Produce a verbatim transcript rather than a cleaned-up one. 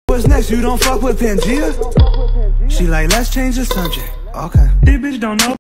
What's next? You don't fuck with Pangea? She like, let's change the subject. Okay. This bitch don't know.